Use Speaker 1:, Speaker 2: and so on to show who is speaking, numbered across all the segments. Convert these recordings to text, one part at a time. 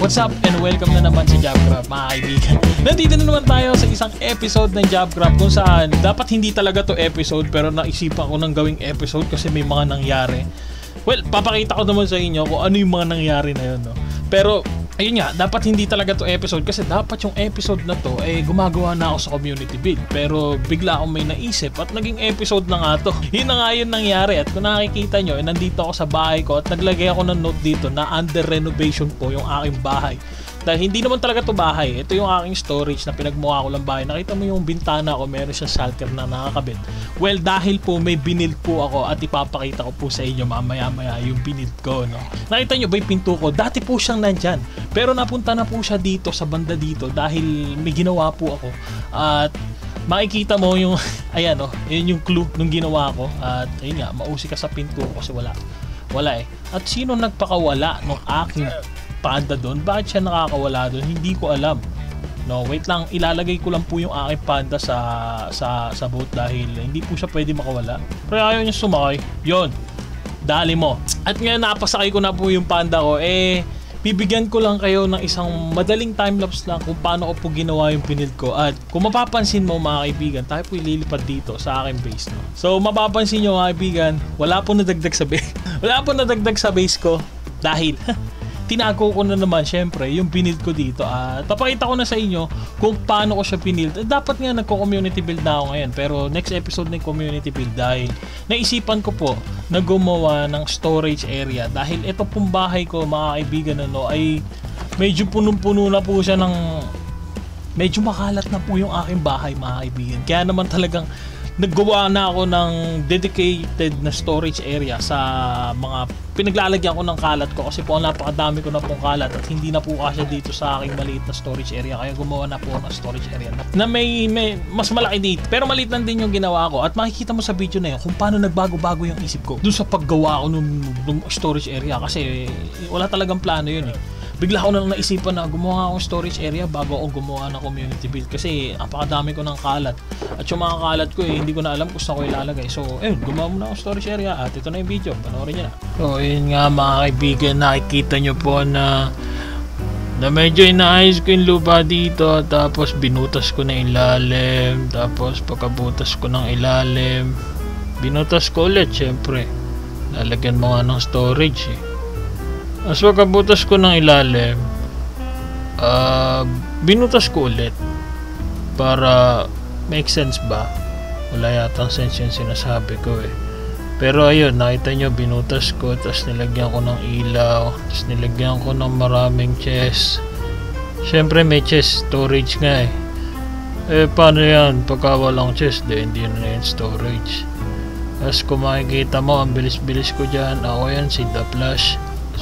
Speaker 1: What's up and welcome na naman sa JobGrab mga kaibigan. Nandito na naman tayo sa isang episode ng JobGrab kung saan dapat hindi talaga to episode pero naisipan ko ng gawing episode kasi may mga nangyari. Well, papakita ko naman sa inyo kung ano yung mga nangyari na yun, no? Pero ayun nga, dapat hindi talaga to episode kasi dapat yung episode na to gumagawa na ako sa community build. Pero bigla akong may naisip at naging episode na nga to. Yun na nga yun nangyari at kung nakikita nyo, nandito ako sa bahay ko at naglagay ako ng note dito na under renovation po yung aking bahay. Dahil hindi naman talaga to bahay. Ito yung aking storage na pinagmukha ko lang bahay. Nakita mo yung bintana ko, meron siyang shalter na nakakabit. Well, dahil po may binild po ako at ipapakita ko po sa inyo mamaya-maya yung binild ko, no? Nakita nyo ba yung pinto ko? Dati po siyang nandyan. Pero napunta na po siya dito, sa banda dito, dahil may ginawa po ako. At makikita mo yung, ayan o, yun yung clue nung ginawa ko. At ayun nga, mausi ka sa pinto ko kasi wala eh. At sino nagpakawala nung aking panda doon? Bakit siya nakakawala doon? Hindi ko alam. No, wait lang, ilalagay ko lang po yung aking panda sa boat dahil hindi po siya pwede makawala. Pero ayaw niya sumakay. Yon, dali mo. At ngayon napasakay ko na po yung panda ko. Bibigyan ko lang kayo ng isang madaling timelapse lang kung paano ko po ginawa yung pinild ko. At kung mapapansin mo mga kaibigan, tayo po ililipad dito sa aking base, no? So mapapansin nyo mga kaibigan, wala po nadagdag sa base. Wala po nadagdag sa base ko dahil tinago ko na naman syempre yung pinild ko dito at papakita ko na sa inyo kung paano ko siya pinild. Dapat nga nagko-community build na ako ngayon pero next episode na yung community build dahil naisipan ko po na gumawa ng storage area dahil ito pong bahay ko mga kaibigan ay medyo punong-puno na po siya ng medyo makalat na po yung aking bahay mga kaibigan. Kaya naman talagang naggawa na ako ng dedicated na storage area sa mga pinaglalagyan ko ng kalat ko kasi po napakadami ko na pong kalat at hindi na po kasya dito sa aking maliit na storage area kaya gumawa na po ng storage area na may mas malaki dito pero maliit lang din yung ginawa ko at makikita mo sa video na yun kung paano nagbago-bago yung isip ko dun sa paggawa ko nung storage area kasi wala talagang plano yun eh. Bigla ko na lang naisipan na gumawa akong storage area bago ako gumawa ng community build kasi napakadami ko ng kalat at yung mga kalat ko hindi ko na alam kung saan ko ilalagay. So gumawa muna akong storage area at ito na yung video, panoorin nyo na. So yun nga mga kaibigan, nakikita nyo po na medyo inaayos ko yung lupa dito tapos binutas ko na ilalim tapos pagkabutas ko ng ilalim binutas ko ulit syempre lalagyan mo nga ng storage As pagkabutas ko ng ilalim, binutas ko ulit para make sense ba? Wala yatang sense yung sinasabi ko eh. Pero ayun, nakita nyo, binutas ko, tapos nilagyan ko ng ilaw, tapos nilagyan ko ng maraming chest. Syempre may chest, storage nga eh. Paano yan? Pagka walang chest, hindi na yung storage. Tapos kung makikita mo, ang bilis-bilis ko dyan, ako yan, si The Flash.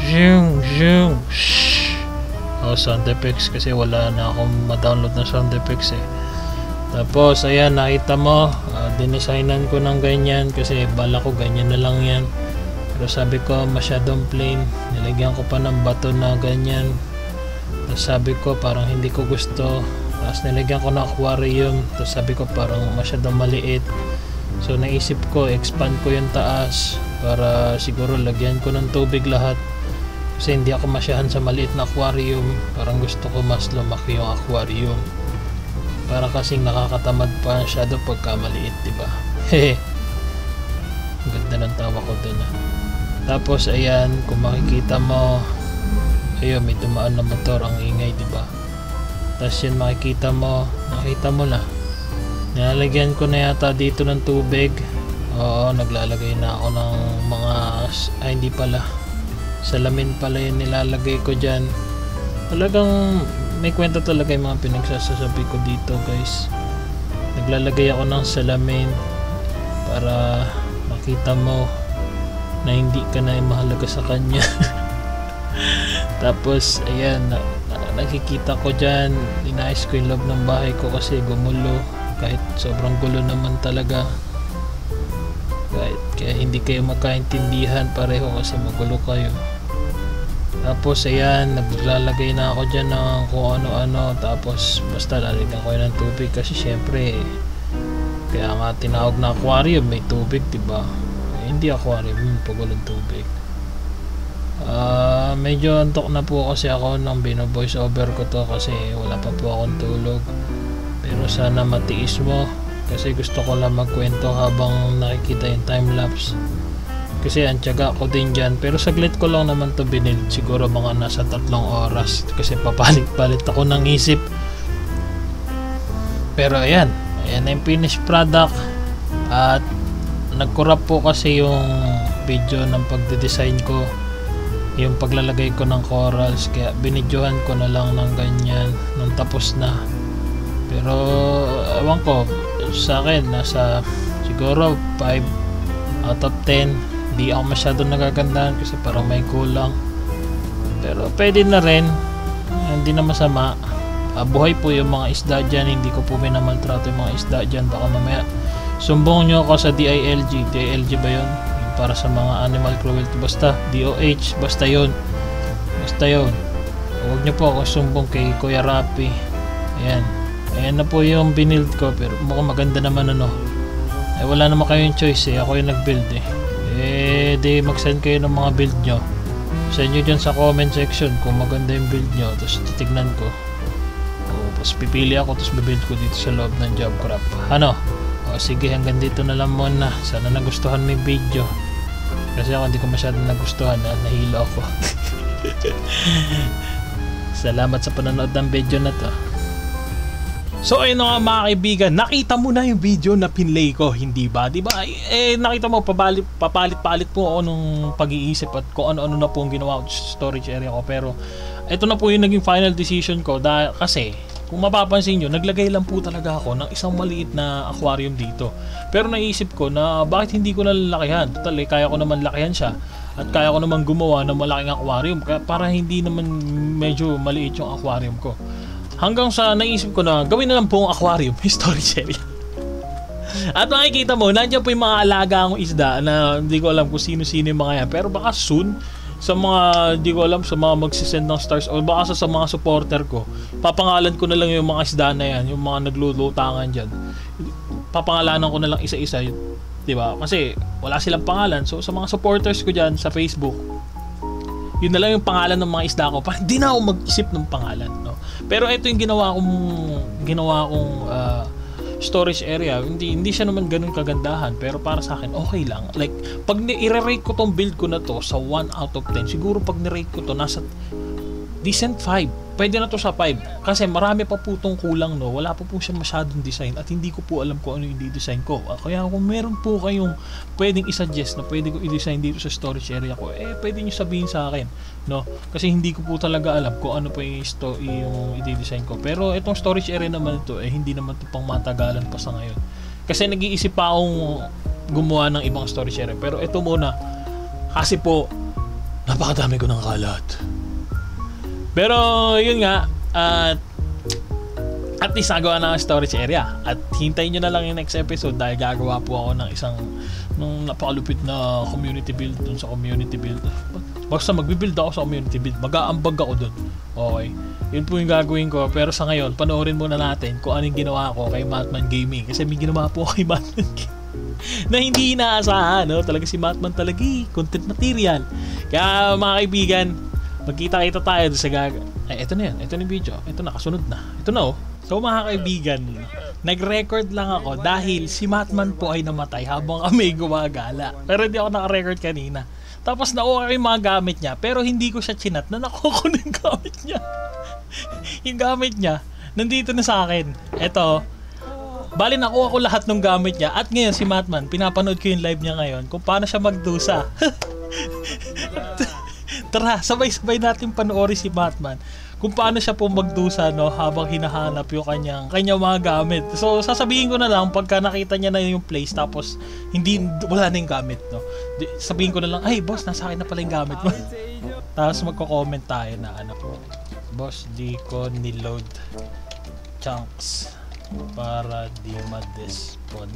Speaker 1: Sound effects kasi wala na akong ma-download na sound effects eh. Tapos ayan, nakita mo, dinesignan ko ng ganyan kasi bala ko ganyan na lang yan. Pero sabi ko masyadong plain, nilagyan ko pa ng bato na ganyan. Tapos sabi ko parang hindi ko gusto. Tapos nilagyan ko ng aquarium. Tapos sabi ko parang masyadong maliit. So naisip ko expand ko yung taas para siguro lagyan ko ng tubig lahat. Kasi hindi ako masyahan sa maliit na aquarium. Parang gusto ko mas lumaki yung aquarium. Para kasing nakakatamad pa shadow pagka maliit, diba? Hehe. Ganda ng tawa ko dun Tapos ayan, kung makikita mo, ayun, may dumaan na motor, ang ingay, diba? Tapos yun makikita mo, nakita mo na. Nilalagyan ko na yata dito ng tubig. Oo, naglalagay na ako ng mga, hindi pala. Salamin pala yung nilalagay ko dyan. Talagang may kwenta talaga yung mga pinagsasasabi ko dito guys. Naglalagay ako ng salamin para makita mo na hindi ka na mahalaga sa kanya. Tapos ayan, nakikita ko dyan, inayos ko yung loob ng bahay ko kasi gumulo. Kahit sobrang gulo naman talaga. Kaya hindi kayo magkaintindihan pareho kasi magulo kayo. Tapos ayan, naglalagay na ako dyan ng kung ano-ano. Tapos basta lalagyan ko yun ng tubig kasi syempre kaya nga tinawag na aquarium, may tubig, diba? Hindi aquarium, pag walang tubig. Medyo antok na po kasi ako nang bino-voice over ko to kasi wala pa po akong tulog. Pero sana matiis mo kasi gusto ko lang magkwento habang nakikita yung time-lapse. Kasi ang tiyaga ko din dyan. Pero saglit ko lang naman to binild. Siguro mga nasa 3 oras kasi papalit-palit ako ng isip. Pero ayan na yung finished product. At nag-corrupt po kasi yung video ng pagde-design ko, yung paglalagay ko ng corals, kaya binidyohan ko na lang ng ganyan nung tapos na. Pero ewan ko, sa akin nasa siguro 5 out of 10. Di ako masyadong nagagandahan kasi parang may kulang, pero pwede na rin, hindi na masama. Buhay po yung mga isda dyan, hindi ko po minamaltrato yung mga isda dyan. Baka mamaya sumbong nyo ako sa DILG ba yun? Yung para sa mga animal cruelty, basta DOH, basta yun. Huwag nyo po ako sumbong kay Kuya Rapi. Ayan na po yung binild ko, pero mukhang maganda naman wala naman kayong choice ako yung nag-build di mag-send kayo ng mga build nyo. Send nyo dyan sa comment section kung maganda yung build nyo, tapos titignan ko. Tapos pipili ako, tapos bibuild ko dito sa loob ng Jobcraft. Sige, hanggang dito na lang muna. Sana nagustuhan mo yung video kasi ako hindi ko masyadong nagustuhan, nahilo ako. Salamat sa panonood ng video na to. So ayun nga mga kaibigan, nakita mo na yung video na pinlay ko, hindi ba? Diba? Nakita mo, papalit-palit po ako nung pag-iisip at kung ano-ano na po ang ginawa ko sa storage area ko. Pero ito na po yung naging final decision ko kasi kung mapapansin nyo, naglagay lang po talaga ako ng isang maliit na aquarium dito. Pero naisip ko na bakit hindi ko nalalakihan? Total, kaya ko naman lakihan siya at kaya ko naman gumawa ng malaking aquarium para hindi naman medyo maliit yung aquarium ko. Hanggang sa naisip ko na gawin na lang po ang aquarium, storage area. At makikita mo, nandiyan po yung mga alaga akong isda na hindi ko alam kung sino-sino yung mga yan. Pero baka soon, sa mga, hindi ko alam, sa mga magsisend ng stars o baka sa mga supporter ko, papangalan ko na lang yung mga isda na yan, yung mga naglulutangan dyan. Papangalanan ko na lang isa-isa, diba? Kasi wala silang pangalan. So sa mga supporters ko dyan sa Facebook, yun na lang yung pangalan ng mga isda ko. Parang di na ako mag-isip ng pangalan, no? Pero ito yung ginawa kong storage area. Hindi siya naman ganun kagandahan, pero para sa akin okay lang. Like pag i-rate ko tong build ko na to sa 1 out of 10, siguro pag ni-rate ko to nasa decent 5. Pwede na to sa 5 kasi marami pa po tong kulang, no. Wala pa po siya masyadong design at hindi ko po alam kung ano yung i-design ko. Kaya kung meron po kayong pwedeng i-suggest na pwede ko i-design dito sa storage area ko, pwede nyo sabihin sa akin, no? Kasi hindi ko po talaga alam kung ano pa yung i-design ko. Pero itong storage area naman ito, hindi naman ito pang matagalan pa sa ngayon. Kasi nag-iisip pa akong gumawa ng ibang storage area. Pero ito muna, kasi po napakadami ko ng kalat. Pero yun nga, at least nagawa na ang storage area. At hintayin nyo na lang yung next episode dahil gagawa po ako ng isang nung napakalupit na community build dun sa community build. Basta magbibuild ako sa community build, mag-aambag ako dun. Okay, yun po yung gagawin ko. Pero sa ngayon, panoorin muna natin kung anong ginawa ko kay Matman Gaming. Kasi may ginawa po kay Matman Gaming na hindi inaasahan, no? Talaga si Matman talaga, content material. Kaya mga kaibigan, magkita-kita tayo sa ito na yan, ito na yung video, ito na, kasunod na, ito na So mga kaibigan, nag-record lang ako dahil si Matman po ay namatay habang kami gumagala. Pero hindi ako naka-record kanina. Tapos nakuha ko yung mga gamit niya, pero hindi ko siya chinat na nakuha ko ng gamit niya. Yung gamit niya, nandito na sa akin. Ito, bali nakuha ko lahat ng gamit niya. At ngayon si Matman, pinapanood ko yung live niya ngayon kung paano siya magdusa. Tara, sabay-sabay natin panoorin si Matman kung paano siya po magdusa, no, habang hinahanap yung kanyang mga gamit. So sasabihin ko na lang pagka nakita niya na yung place tapos wala na yung gamit, no. Sabihin ko na lang, ay boss, nasa akin na pala yung gamit mo. Tapos magko-comment tayo na po, boss, di ko niload chunks para di ma-despawn.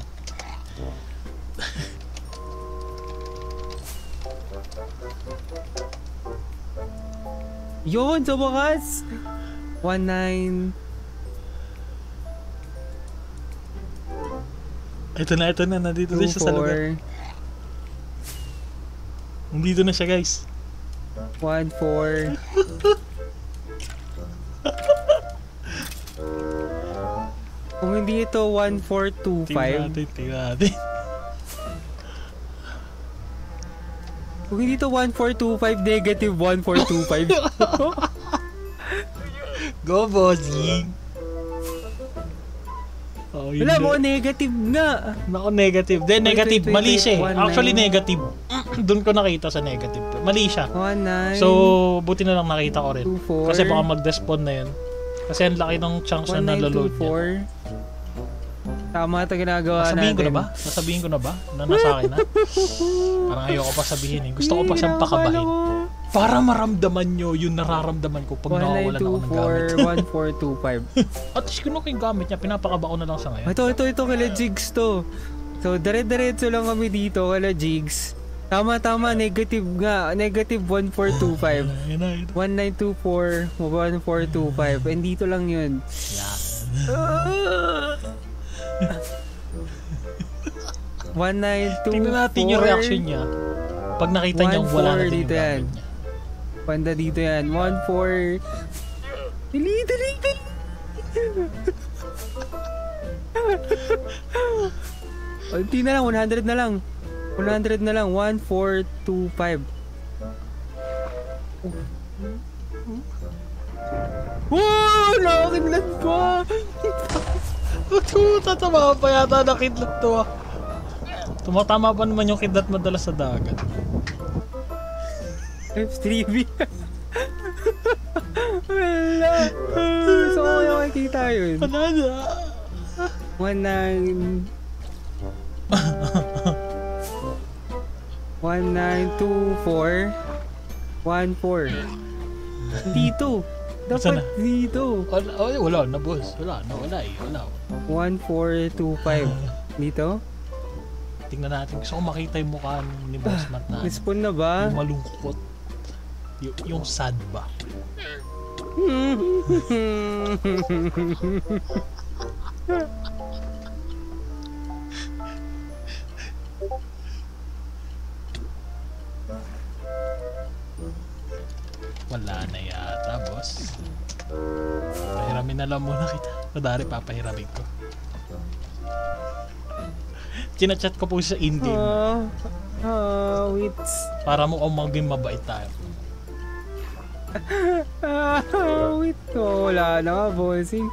Speaker 2: Yun, sa wakas 19.
Speaker 1: Ito na, nandito na siya sa lugar. Nandito na siya, guys.
Speaker 2: 1-4. Kung hindi ito 1-4-2-5.
Speaker 1: Tingnan natin.
Speaker 2: Kung hindi ito 1-4-2-5, negative 1-4-2-5.
Speaker 1: Go, bossing. Oh,
Speaker 2: Wala mo, negative nga.
Speaker 1: Nako, negative. Then, negative. Mali siya eh.
Speaker 2: 19.
Speaker 1: Actually, negative. Doon ko nakita sa negative. Mali siya.
Speaker 2: 19.
Speaker 1: So, buti na lang nakita ko rin.
Speaker 2: 2-4.
Speaker 1: Kasi baka mag-despawn na yun. Kasi ang laki ng chunks na naloload niya.
Speaker 2: 1924. Tama ito ginagawa
Speaker 1: Nasabihin ko
Speaker 2: natin.
Speaker 1: na ba? Nasabihin ko na ba? Na nasa akin na? Parang ayoko pa sabihin eh. Gusto ko pa siyang pakabahin. Para maramdaman nyo yung nararamdaman ko pag nakawalan ako ng gamit.
Speaker 2: 1924 1425.
Speaker 1: At least kung yung gamit niya, pinapakaba ko na lang sa ngayon.
Speaker 2: Ito kala Jigs to. So dire-diretso lang kami dito kala Jigs. Tama, negative nga. Negative 1425.
Speaker 1: Yun na, yun.
Speaker 2: 1924 1425. And dito lang yun.
Speaker 1: Yan.
Speaker 2: 1924.
Speaker 1: Tingnan natin yung reaction niya. Pag nakita niya wala na din yung
Speaker 2: dito yan.
Speaker 1: gamit niya.
Speaker 2: Panda dito yan. 1-4. Dali. Hindi na lang. 100 na lang. 100 na lang. 1425. Wow! Nakakidlat pa!
Speaker 1: Tatama pa yata na kidlat to ah. Tumatama pa naman yung kidlat madalas sa dagat.
Speaker 2: F3B. Wala. So, kung yung makikita yun.
Speaker 1: Panada.
Speaker 2: 19... 1924 14 dito.
Speaker 1: Saan
Speaker 2: Dapat dito.
Speaker 1: Wala na boss. Wala.
Speaker 2: 1425 dito.
Speaker 1: Tingnan natin. Gusto ko makita yung mukha ni Boss Matt na
Speaker 2: Respawn na ba?
Speaker 1: yung malungkot. Yung sad ba? Wala na yata, boss. Pahiramin na lang muna kita. Madari papahiramin ko. Chinachat ko po sa in-game.
Speaker 2: Wait.
Speaker 1: Para mo maging mabait tayo.
Speaker 2: Wait. Wala na nga, bossing.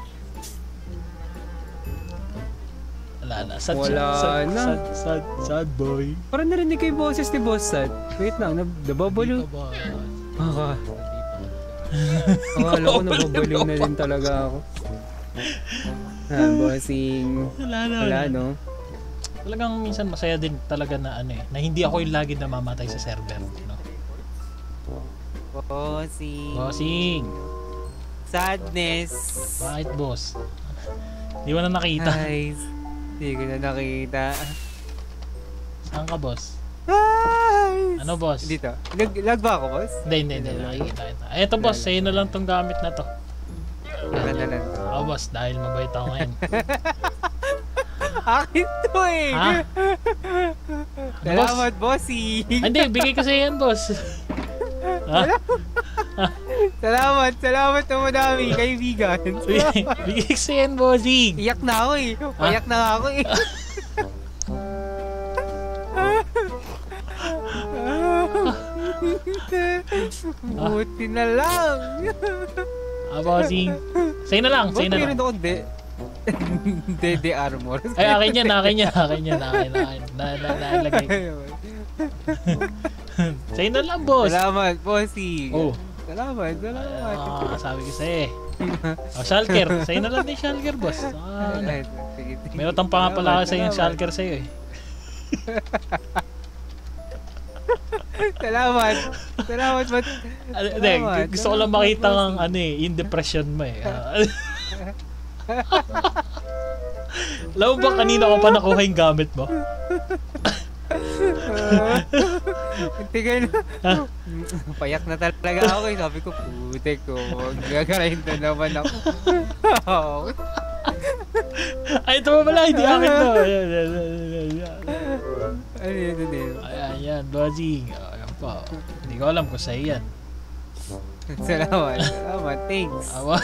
Speaker 1: Wala na. Sad,
Speaker 2: Wala na.
Speaker 1: Sad boy.
Speaker 2: Parang narinig ko yung boses ni Boss Sad. Wait lang, nababalo.
Speaker 1: Di ka ba?
Speaker 2: Akala ko nababaliw na din talaga ako. Bossing. Wala, no?
Speaker 1: Talagang minsan masaya din talaga na na hindi ako yung lagi namamatay sa server, no? Bossing.
Speaker 2: Sadness.
Speaker 1: Bakit, boss? Di mo na nakita.
Speaker 2: Guys, hindi ko na nakita.
Speaker 1: Saan ka, boss?
Speaker 2: Guys!
Speaker 1: Ano, boss?
Speaker 2: Dito. Lag ba ako, boss?
Speaker 1: Hindi. Nakikita kita. Eto, boss. Sa'yo na lang tong gamit na to.
Speaker 2: Lalan.
Speaker 1: Boss. Dahil mabait ako ngayon.
Speaker 2: Akin to eh!
Speaker 1: Ha?
Speaker 2: Salamat, bossy!
Speaker 1: Hindi, bigay ko sa'yo yan, boss. Ha?
Speaker 2: Salamat na madami, kaibigan.
Speaker 1: Bigay ko sa'yo yan, bossing.
Speaker 2: Iyak na ako eh. Payak na ako eh. Buti na lang.
Speaker 1: Bossing. Sa'yo na lang.
Speaker 2: Ba't meron ako Dede armor?
Speaker 1: Ay, akin yan. Nalagay. Sa'yo na lang, boss.
Speaker 2: Salamat, bossy.
Speaker 1: Oh.
Speaker 2: Salamat.
Speaker 1: Sabi ko sa'yo eh. Shulker. Sa'yo na lang din Shulker, boss. Meron tang pangapala ka sa'yo yung Shulker sa'yo eh.
Speaker 2: Salamat.
Speaker 1: Hindi, gusto ko lang makita ng yung depression mo eh. Alam mo ba kanina ko pa nakuha yung gamit mo?
Speaker 2: Tigay na. Payak na talaga ako eh. Sabi ko, putik ko. Gagarahin na naman ako.
Speaker 1: Ay, ito pa pala. Hindi akin to.
Speaker 2: Ano yun?
Speaker 1: Ayan, bossing. Ayan pa. Hindi Hindi ko alam kung sa'yo yan.
Speaker 2: Salamat. Thanks.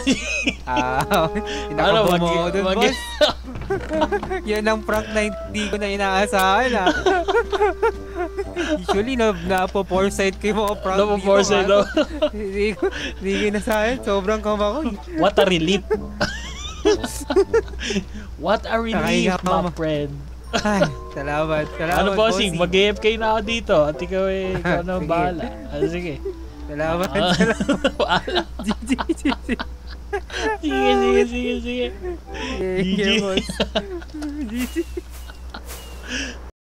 Speaker 2: Pinakabomo mo dun, boss. Yan ang prank na hindi ko na inaasahan, Usually, napo-foresight ko yung mga prank dito.
Speaker 1: Napo-foresight, no?
Speaker 2: Hindi ko inasahan. Sobrang kama ko.
Speaker 1: What a relief. What a relief, my friend.
Speaker 2: Ay, salamat.
Speaker 1: Ano, bossing? Mag-AFK na ako dito. At ikaw na ang bahala. Sige.
Speaker 2: Salamat.
Speaker 1: Bahala. Sige.
Speaker 2: Sige, boss.